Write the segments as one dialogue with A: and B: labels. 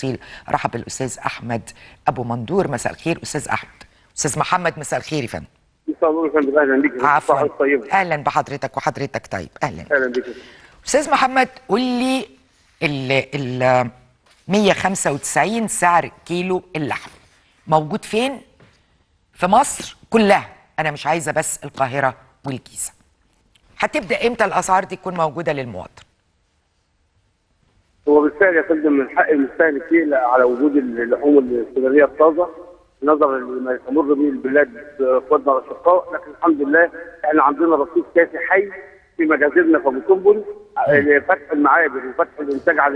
A: بالتفصيل. ارحب بالاستاذ احمد ابو مندور. مساء الخير استاذ احمد. استاذ محمد مساء الخير يا فندم.
B: مساء النور يا فندم، اهلا بيك.
A: عفوا، اهلا بحضرتك وحضرتك طيب. اهلا
B: بيك
A: استاذ محمد. قول لي ال 195 سعر كيلو اللحم موجود فين في مصر كلها؟ انا مش عايزه بس القاهره والجيزه. هتبدا امتى الاسعار دي تكون موجوده للمواطن؟
B: هو بالفعل يا فندم من حق المستهلك يقلق على وجود اللحوم السودانيه الطازه نظرا لما تمر به البلاد اخواتنا الاشقاء، لكن الحمد لله احنا عندنا رصيد كافي حي في مجازرنا في ابو سمبل فتح المعابر وفتح الانتاج على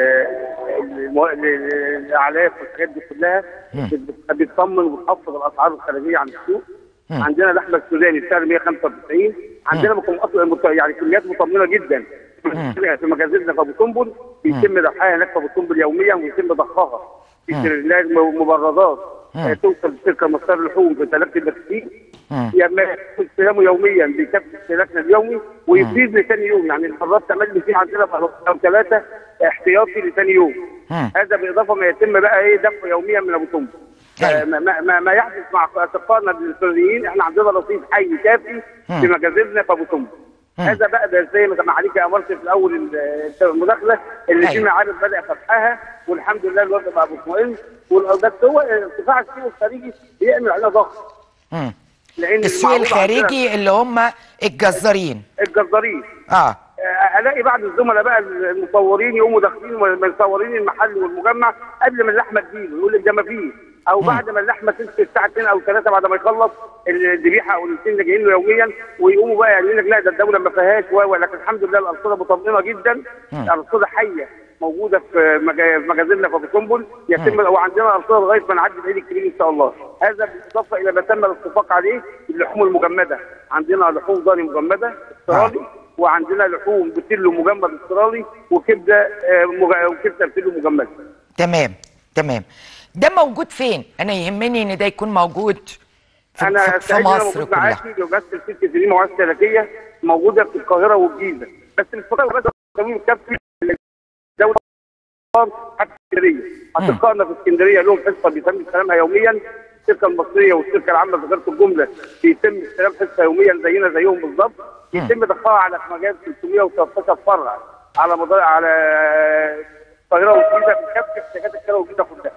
B: الاعلاف والحاجات دي كلها بتطمن وبتخفض الاسعار الخارجيه عن السوق. عندنا اللحمه السوداني بسعر 195، عندنا يعني كميات مطمنه جدا في مجازرنا في ابو سمبل، بيتم ذبحها هناك في ابو سمبل يوميا ويتم ضخها في تريلاج مبردات توصل لشركه مصدر اللحوم في ثلاثه البكتير. يعني استلامه يوميا بيكفي استهلاكنا اليومي ويزيد لثاني يوم، يعني المرات تملي فيه عندنا او ثلاثه احتياطي لثاني يوم. هذا بالاضافه ما يتم بقى دفعه يوميا من ابو سمبل. ما يحدث مع اصدقائنا السوريين، احنا عندنا رصيد حي كافي في مجازرنا في ابو سمبل. هذا بقى زي ما عليك امرت في الاول المداخله اللي في معارض بدا فتحها والحمد لله الوضع بقى مطمئن، بس هو ارتفاع السوق الخارجي بيعمل علينا ضغط.
A: لان السوق الخارجي اللي هم الجزارين
B: الاقي بعض الزملاء بقى المصورين يقوموا داخلين مصورين المحل والمجمع قبل ما اللحمه تجيله، يقول لك ده ما فيه، او بعد ما اللحمه تنزل الساعه 2 او 3 بعد ما يخلص الذبيحه او الاثنين اللي جايين له يوميا، ويقوموا بقى يقول لك لا ده الدوله ما فيهاش، ولكن الحمد لله الارصده مطمئنه جدا. الارصده حيه موجوده في مجازرنا في ابو سمبل، يتم وعندنا ارصده لغايه ما نعدي العيد الكبير ان شاء الله. هذا بالاضافه الى ما تم الاتفاق عليه اللحوم المجمده، عندنا لحوم ضاني مجمده استرالي، وعندنا لحوم بتلو مجمد استرالي، وكبده بتلو مجمده.
A: تمام. ده موجود فين؟ انا يهمني ان ده يكون موجود في مصر كلها.
B: جوجات الست سنين مواد سلكيه موجوده في القاهره والجيزه، بس الفتره التمويل الكافي الدوله حتى اسكندريه. اصدقائنا في اسكندريه لهم حصه بيتم استلامها يوميا. الشركه المصريه والشركه العامه لتجاره الجمله بيتم استلام حصه يوميا زيهم بالظبط. يتم ضخها على مجال 313 فرع على القاهره والجيزه بكافه احتياجات القاهره والجيزه كلها.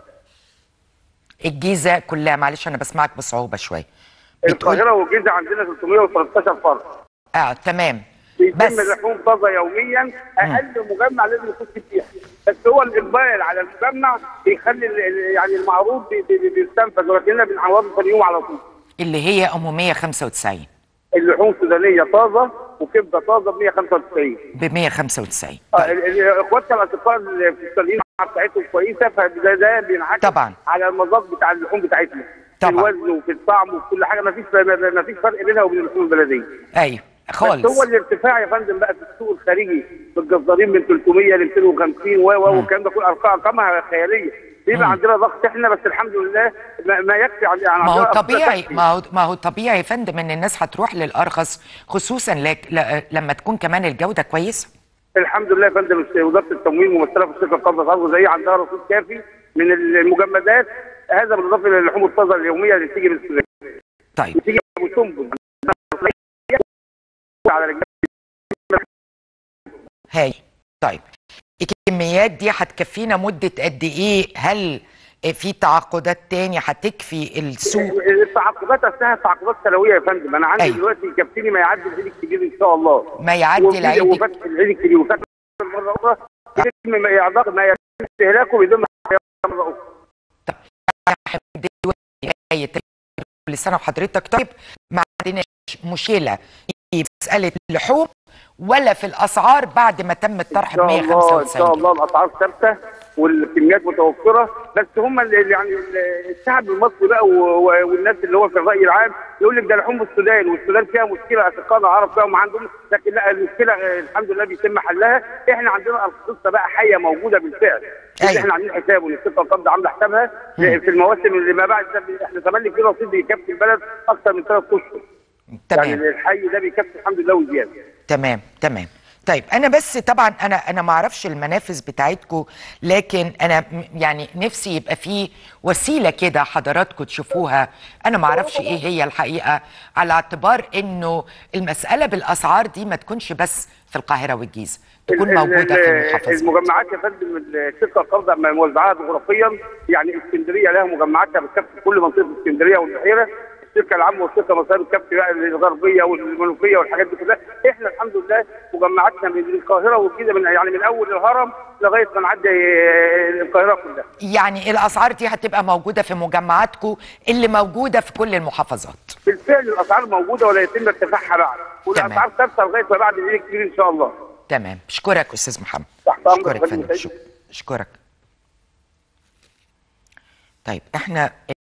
A: الجيزه كلها؟ معلش انا بسمعك بصعوبه شويه.
B: القاهره والجيزه عندنا 313 فرع.
A: تمام.
B: بيتم لحوم طازه يوميا، اقل مجمع لازم يكون فيها، بس هو الاقبال على المجمع بيخلي يعني المعروض بيستنفذ، ولكننا بنعوضه ثاني يوم على طول.
A: اللي هي 195
B: اللحوم سودانيه طازه وكبده طازه ب 195.
A: ب 195.
B: اخواتنا الاصدقاء في السوريين بتاعتهم كويسه، فده بينعكس طبعا على المذاق بتاع اللحوم بتاعتنا طبعا، في الوزن وفي الطعم وفي كل حاجه. ما فيش فرق بينها وبين اللحوم البلديه.
A: ايوه خالص.
B: بس هو الارتفاع يا فندم بقى في السوق الخارجي بالجزارين من 300 ل 250 والكلام ده كل ارقامها خياليه. بيبقى عندنا ضغط احنا، بس الحمد لله ما يكفي يعني.
A: ما هو طبيعي، ما هو طبيعي يا فندم ان الناس هتروح للارخص، خصوصا لما تكون كمان الجوده كويسه.
B: الحمد لله يا فندم وزاره التموين ممثله في الشركه القابضه الغذائيه عندها رصيد كافي من المجمدات، هذا بالاضافه الى اللحوم الطازه اليوميه اللي بتيجي من السودان.
A: طيب
B: بتيجي ابو سمبل على رجال.
A: هاي طيب الكميات دي هتكفينا مده قد ايه؟ هل في تعاقدات تاني هتكفي السوق؟
B: التعاقدات اصلها تعاقدات سنويه يا فندم. انا عندي دلوقتي يكفيني ما يعدي العيد الكبير ان شاء الله.
A: ما يعدي العيد
B: وفتح العيد الكبير وفتح مره اخرى يتم ما يتم استهلاكه بدون مره اخرى.
A: طب دلوقتي كل سنه وحضرتك طيب. ما عندناش مشكله في مساله اللحوم ولا في الاسعار بعد ما تم الطرح ب 195؟
B: ان شاء الله الاسعار ثابته والكميات متوفره، بس هم يعني الشعب المصري بقى والناس اللي هو في الراي العام يقول لك ده لحوم السودان، والسودان فيها مشكله، اشقائنا عرب فيها وما عندهم، لكن لا المشكله الحمد لله بيتم حلها. احنا عندنا القصه بقى حيه موجوده بالفعل. احنا عاملين حساب والشركه القابضه عامله حسابها في المواسم اللي ما بعد. احنا تملي في رصيد بيكفي البلد اكثر من 3 اشهر. يعني الحي ده بيكفي الحمد لله وزياده.
A: تمام. طيب انا بس طبعا انا ما اعرفش المنافذ بتاعتكم، لكن انا يعني نفسي يبقى في وسيله كده حضراتكم تشوفوها. انا ما اعرفش ايه هي الحقيقه، على اعتبار انه المساله بالاسعار دي ما تكونش بس في القاهره والجيزه، تكون موجوده في المحافظات.
B: المجمعات يا فندم الشركه القابضه موزعاها جغرافيا، يعني اسكندريه لها مجمعاتها بتكفي كل منطقه اسكندريه والبحيره، الشركه العامه والشركه المصريه بتكفي بقى الغربيه والمنوفيه والحاجات دي كلها. احنا الحمد لله مجمعاتنا من القاهره والجيزه، يعني من اول الهرم لغايه ما نعدي القاهره كلها.
A: يعني الاسعار دي هتبقى موجوده في مجمعاتكم اللي موجوده في كل المحافظات؟
B: بالفعل الاسعار موجوده ولا يتم ارتفاعها بعد، والاسعار ثابته لغايه ما بعد العيد الكبير ان شاء الله.
A: تمام، بشكرك استاذ محمد.
B: تحت امرك
A: بشكرك فندم، بشكرك. طيب احنا